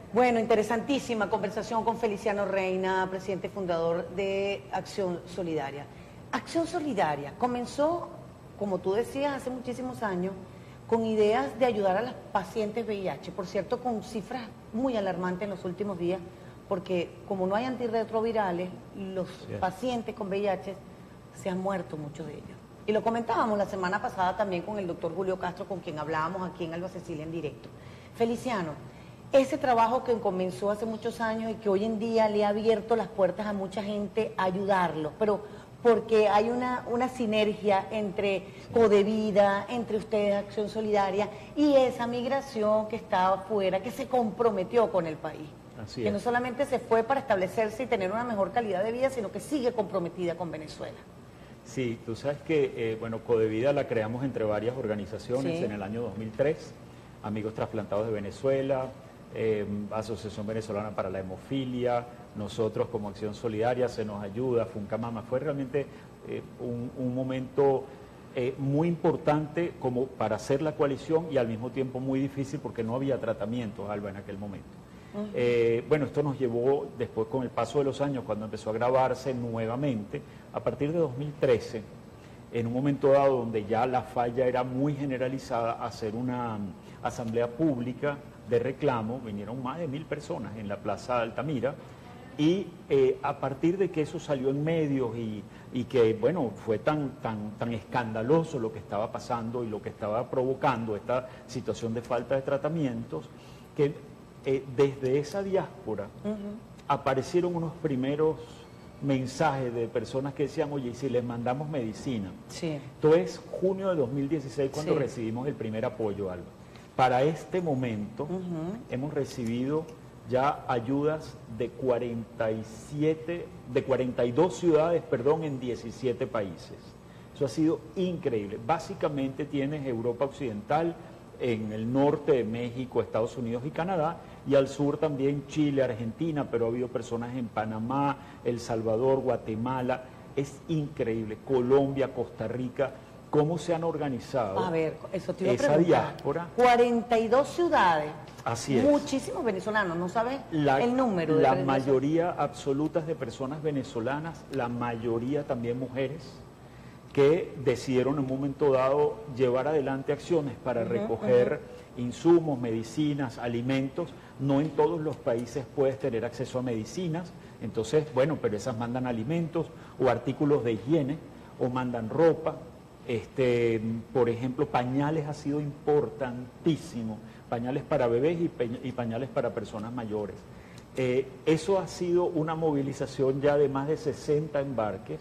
Bueno, interesantísima conversación con Feliciano Reina, presidente fundador de Acción Solidaria. Acción Solidaria comenzó, como tú decías, hace muchísimos años, con ideas de ayudar a los pacientes VIH, por cierto, con cifras muy alarmantes en los últimos días, porque como no hay antirretrovirales, los pacientes con VIH se han muerto, muchos de ellos. Y lo comentábamos la semana pasada también con el doctor Julio Castro, con quien hablábamos aquí en Alba Cecilia en directo. Feliciano, ese trabajo que comenzó hace muchos años y que hoy en día le ha abierto las puertas a mucha gente a ayudarlos, pero porque hay una sinergia entre Codevida, entre ustedes, Acción Solidaria, y esa migración que estaba afuera, que se comprometió con el país. Así que es. no solamente se fue para establecerse y tener una mejor calidad de vida, sino que sigue comprometida con Venezuela. Sí, tú sabes que, bueno, Codevida la creamos entre varias organizaciones en el año 2003, Amigos Trasplantados de Venezuela, Asociación Venezolana para la Hemofilia, nosotros como Acción Solidaria, Se Nos Ayuda, Funcamama. Fue realmente un momento muy importante como para hacer la coalición y al mismo tiempo muy difícil porque no había tratamientos, Alba, en aquel momento. Bueno, esto nos llevó después con el paso de los años, cuando empezó a grabarse nuevamente, a partir de 2013, en un momento dado donde ya la falla era muy generalizada, a hacer una asamblea pública de reclamo. Vinieron más de 1000 personas en la Plaza Altamira y a partir de que eso salió en medios y que, bueno, fue tan escandaloso lo que estaba pasando y lo que estaba provocando esta situación de falta de tratamientos, que desde esa diáspora aparecieron unos primeros mensajes de personas que decían, oye, ¿y si les mandamos medicina? Esto es junio de 2016 cuando recibimos el primer apoyo, Alba. Para este momento hemos recibido ya ayudas de 42 ciudades, perdón, en 17 países. Eso ha sido increíble. Básicamente tienes Europa Occidental, en el norte de México, Estados Unidos y Canadá, y al sur también Chile, Argentina, pero ha habido personas en Panamá, El Salvador, Guatemala. Es increíble. Colombia, Costa Rica, cómo se han organizado. A ver, eso te iba a esa preguntar. diáspora. 42 ciudades. Así es. Muchísimos venezolanos, ¿no sabes el número? De la mayoría absoluta de personas venezolanas, la mayoría también mujeres, que decidieron en un momento dado llevar adelante acciones para recoger insumos, medicinas, alimentos. No en todos los países puedes tener acceso a medicinas, entonces, bueno, pero esas mandan alimentos o artículos de higiene o mandan ropa. Por ejemplo, pañales ha sido importantísimo, pañales para bebés y pañales para personas mayores. Eso ha sido una movilización ya de más de 60 embarques,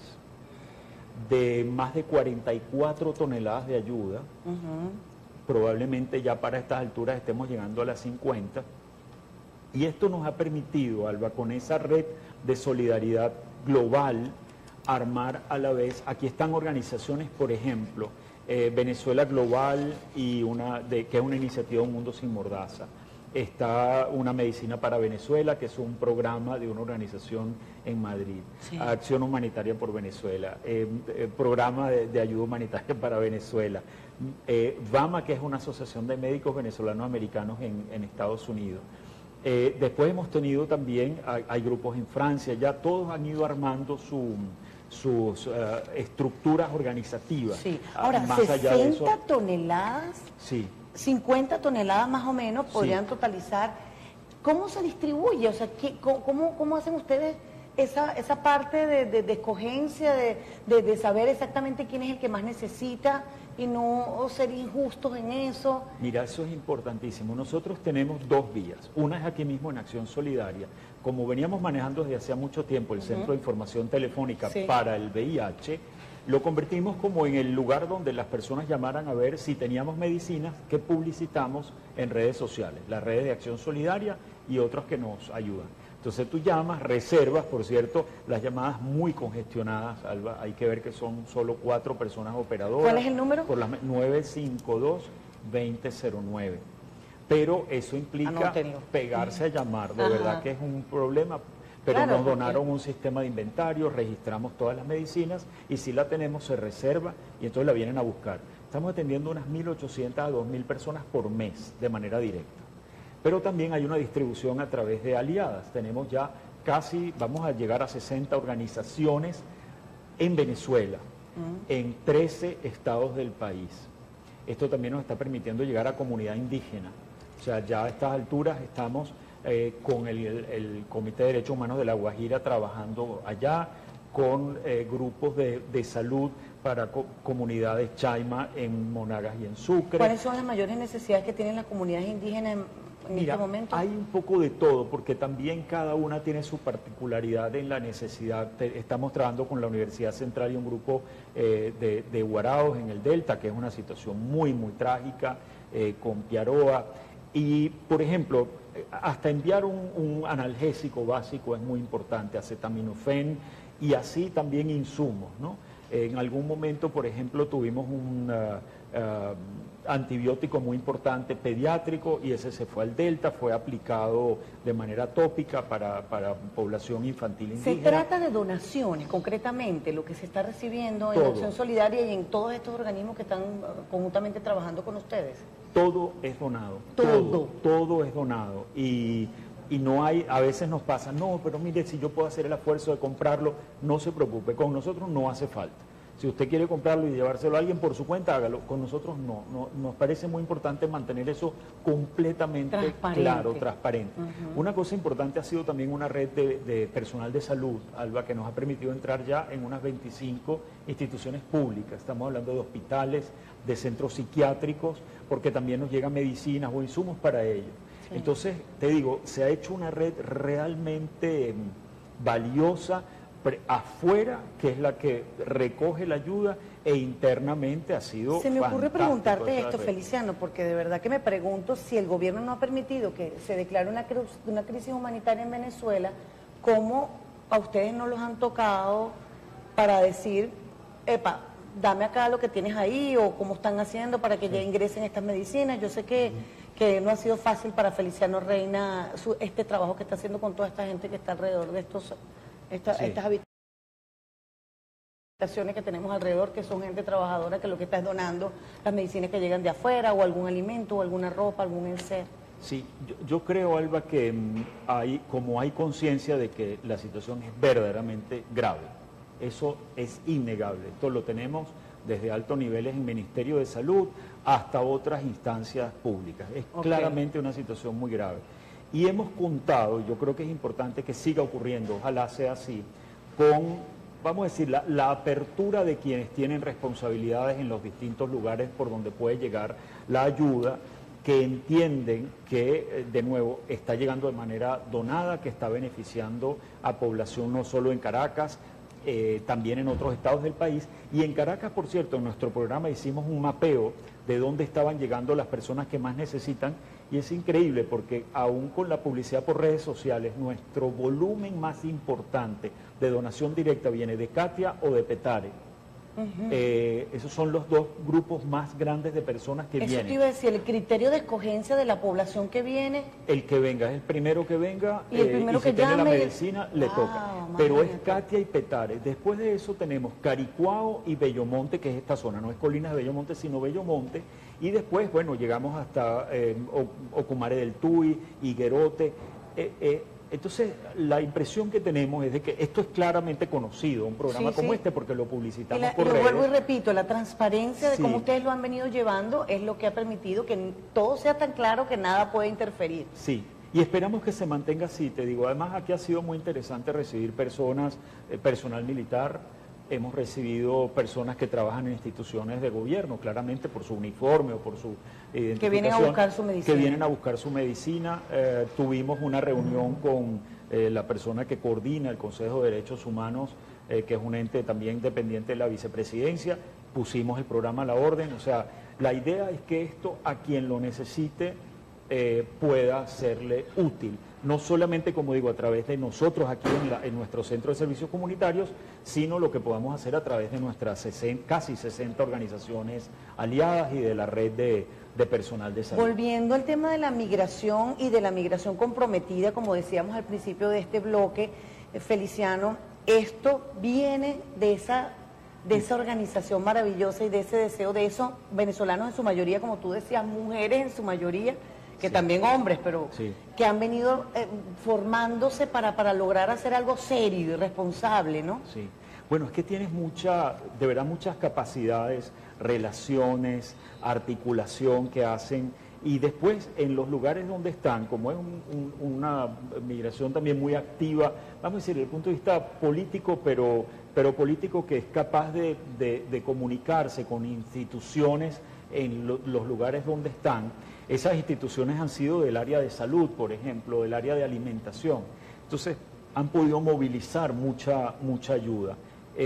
de más de 44 toneladas de ayuda. Probablemente ya para estas alturas estemos llegando a las 50. Y esto nos ha permitido, Alba, con esa red de solidaridad global, armar a la vez. Aquí están organizaciones, por ejemplo, Venezuela Global, y que es una iniciativa Un Mundo Sin Mordaza. Está Una Medicina para Venezuela, que es un programa de una organización en Madrid. Acción Humanitaria por Venezuela, programa de ayuda humanitaria para Venezuela. VAMA, que es una asociación de médicos venezolanos americanos en Estados Unidos. Después hemos tenido también, hay grupos en Francia, ya todos han ido armando sus estructuras organizativas. Ahora, más 60 allá de eso, toneladas, 50 toneladas más o menos podrían totalizar. ¿Cómo se distribuye? O sea, ¿cómo hacen ustedes esa parte de escogencia, de saber exactamente quién es el que más necesita y no ser injustos en eso? Mira, eso es importantísimo. Nosotros tenemos dos vías. Una es aquí mismo en Acción Solidaria. Como veníamos manejando desde hace mucho tiempo el Centro de Información Telefónica para el VIH, lo convertimos como en el lugar donde las personas llamaran a ver si teníamos medicinas que publicitamos en redes sociales, las redes de Acción Solidaria y otras que nos ayudan. Entonces tú llamas, reservas, por cierto, las llamadas muy congestionadas, Alba, hay que ver que son solo 4 personas operadoras. ¿Cuál es el número? Por las 952-2009. Pero eso implica pegarse a llamar, de verdad que es un problema. Pero nos donaron un sistema de inventario, registramos todas las medicinas y si la tenemos se reserva y entonces la vienen a buscar. Estamos atendiendo unas 1.800 a 2.000 personas por mes de manera directa. pero también hay una distribución a través de aliadas. Tenemos ya casi, vamos a llegar a 60 organizaciones en Venezuela, en 13 estados del país. Esto también nos está permitiendo llegar a comunidad indígena. O sea, ya a estas alturas estamos con el Comité de Derechos Humanos de La Guajira trabajando allá, con grupos de salud para comunidades Chaima en Monagas y en Sucre. ¿Cuáles son las mayores necesidades que tienen las comunidades indígenas en este momento? Hay un poco de todo, porque también cada una tiene su particularidad en la necesidad. Estamos trabajando con la Universidad Central y un grupo de Huaraos en el Delta, que es una situación muy, muy trágica, con Piaroa. Y, por ejemplo, hasta enviar un analgésico básico es muy importante, acetaminofén, y así también insumos, ¿no? En algún momento, por ejemplo, tuvimos un antibiótico muy importante pediátrico y ese se fue al Delta, fue aplicado de manera tópica para población infantil indígena. ¿Se trata de donaciones, concretamente, lo que se está recibiendo en Acción Solidaria y en todos estos organismos que están conjuntamente trabajando con ustedes? Todo es donado. Todo es donado. Y no hay, a veces nos pasa, no, pero mire, si yo puedo hacer el esfuerzo de comprarlo, no se preocupe, con nosotros no hace falta. Si usted quiere comprarlo y llevárselo a alguien por su cuenta, hágalo. Con nosotros no. Nos parece muy importante mantener eso completamente claro, transparente. Una cosa importante ha sido también una red de personal de salud, Alba, que nos ha permitido entrar ya en unas 25 instituciones públicas. Estamos hablando de hospitales, de centros psiquiátricos, porque también nos llegan medicinas o insumos para ello. Sí. Entonces, te digo, se ha hecho una red realmente valiosa afuera, que es la que recoge la ayuda, e internamente ha sido Se me ocurre preguntarte esto, red. Feliciano, porque de verdad que me pregunto si el gobierno no ha permitido que se declare una crisis humanitaria en Venezuela, ¿cómo a ustedes no los han tocado para decir, epa, dame acá lo que tienes ahí, o cómo están haciendo para que ya ingresen estas medicinas? Yo sé que no ha sido fácil para Feliciano Reina este trabajo que está haciendo con toda esta gente que está alrededor de estas habitaciones que tenemos alrededor, que son gente trabajadora que lo que está es donando las medicinas que llegan de afuera, o algún alimento, o alguna ropa, algún enser. Sí, yo creo, Alba, que como hay conciencia de que la situación es verdaderamente grave, eso es innegable. Esto lo tenemos desde altos niveles en Ministerio de Salud hasta otras instancias públicas. Es claramente una situación muy grave. Y hemos contado, yo creo que es importante que siga ocurriendo, ojalá sea así, con, vamos a decir, la apertura de quienes tienen responsabilidades en los distintos lugares por donde puede llegar la ayuda, que entienden que, de nuevo, está llegando de manera donada, que está beneficiando a población no solo en Caracas, también en otros estados del país. Y en Caracas, por cierto, en nuestro programa hicimos un mapeo de dónde estaban llegando las personas que más necesitan, y es increíble porque aún con la publicidad por redes sociales, nuestro volumen más importante de donación directa viene de Katia o de Petare. Esos son los dos grupos más grandes de personas que vienen. Eso te iba a decir, el criterio de escogencia de la población que viene. El que venga, es el primero que venga, y el primero que si tiene llame, la medicina, le toca. Pero es Katia y Petare. Después de eso tenemos Caricuao y Bellomonte, que es esta zona, no es Colinas de Bellomonte, sino Bellomonte. Y después, bueno, llegamos hasta Ocumare del Tuy, Higuerote. Entonces, la impresión que tenemos es de que esto es claramente conocido, un programa como este, porque lo publicitamos por redes. Lo vuelvo y repito, la transparencia de cómo ustedes lo han venido llevando es lo que ha permitido que todo sea tan claro que nada puede interferir. Sí, y esperamos que se mantenga así, te digo. Además, aquí ha sido muy interesante recibir personas, personal militar. Hemos recibido personas que trabajan en instituciones de gobierno, claramente por su uniforme o por su identificación. Que vienen a buscar su medicina. Que vienen a buscar su medicina. Tuvimos una reunión con la persona que coordina el Consejo de Derechos Humanos, que es un ente también dependiente de la vicepresidencia. Pusimos el programa a la orden. O sea, la idea es que esto a quien lo necesite pueda serle útil. No solamente, como digo, a través de nosotros aquí en nuestro centro de servicios comunitarios, sino lo que podamos hacer a través de nuestras casi 60 organizaciones aliadas y de la red de personal de salud. Volviendo al tema de la migración y de la migración comprometida, como decíamos al principio de este bloque, Feliciano, esto viene de esa organización maravillosa y de ese deseo de esos venezolanos en su mayoría, como tú decías, mujeres en su mayoría, que sí. también hombres, pero Sí. que han venido formándose para lograr hacer algo serio y responsable, ¿no? Sí. Bueno, es que tienes de verdad muchas capacidades, relaciones, articulación que hacen, y después en los lugares donde están, como es una migración también muy activa, vamos a decir, desde el punto de vista político, pero político que es capaz de comunicarse con instituciones en los lugares donde están. Esas instituciones han sido del área de salud, por ejemplo, del área de alimentación. Entonces, han podido movilizar mucha ayuda.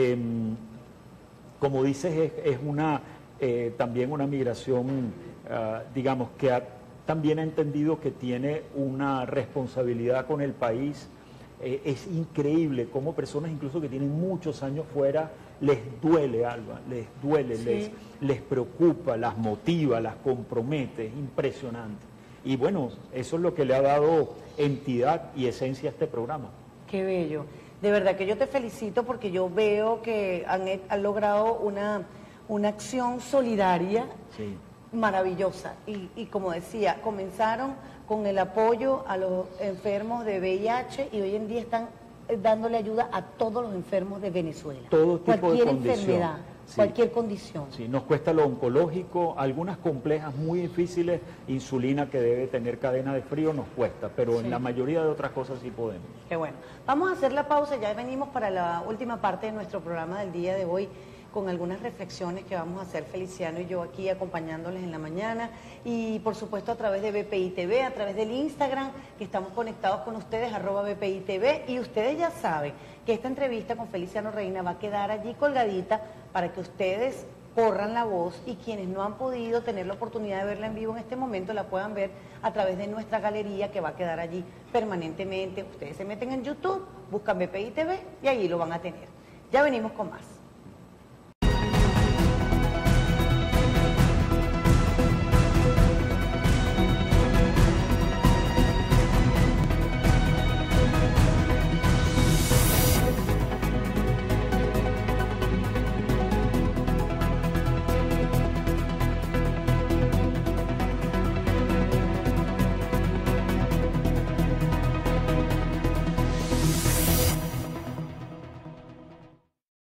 Como dices, es también una migración, digamos, que también ha entendido que tiene una responsabilidad con el país. Es increíble cómo personas incluso que tienen muchos años fuera, les duele, Alba, les duele, Sí. les preocupa, las motiva, las compromete, es impresionante. Y bueno, eso es lo que le ha dado entidad y esencia a este programa. Qué bello. De verdad que yo te felicito porque yo veo que han logrado una acción solidaria Sí. maravillosa. Y como decía, comenzaron con el apoyo a los enfermos de VIH y hoy en día están dándole ayuda a todos los enfermos de Venezuela. Todo tipo cualquier de condición. enfermedad, Sí. cualquier condición. Sí, nos cuesta lo oncológico, algunas complejas, muy difíciles, insulina que debe tener cadena de frío nos cuesta, pero Sí. en la mayoría de otras cosas sí podemos. Qué bueno. Vamos a hacer la pausa, ya venimos para la última parte de nuestro programa del día de hoy con algunas reflexiones que vamos a hacer Feliciano y yo aquí acompañándoles en la mañana y por supuesto a través de BPI TV, a través del Instagram, que estamos conectados con ustedes, @BPI TV, y ustedes ya saben que esta entrevista con Feliciano Reina va a quedar allí colgadita para que ustedes corran la voz y quienes no han podido tener la oportunidad de verla en vivo en este momento la puedan ver a través de nuestra galería que va a quedar allí permanentemente. Ustedes se meten en YouTube, buscan BPI TV y ahí lo van a tener. Ya venimos con más.